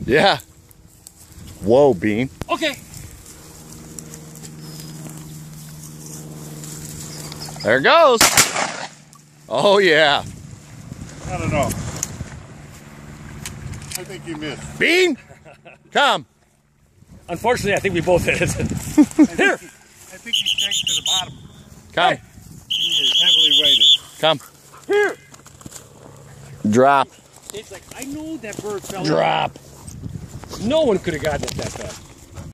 Yeah. Whoa, Bean. Okay. There it goes. Oh, yeah. I don't know. I think you missed. Bean, come. Unfortunately, I think we both hit it. Here. I think he sank to the bottom. Come. He is heavily weighted. Come. Here. Drop. It's like, I know that bird fell. Drop. No one could have gotten it that fast.